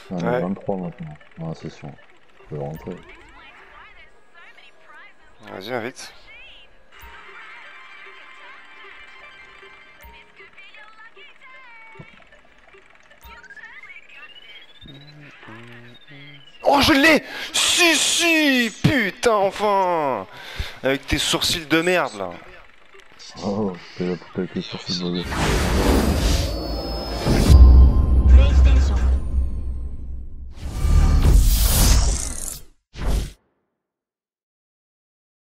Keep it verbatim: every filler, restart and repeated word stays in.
On est Ouais. vingt-trois maintenant dans la session. Je peux rentrer. Vas-y, invite. Oh, je l'ai! Si, si! Putain, enfin! Avec tes sourcils de merde, là. Oh, t'es là pour avec les sourcils de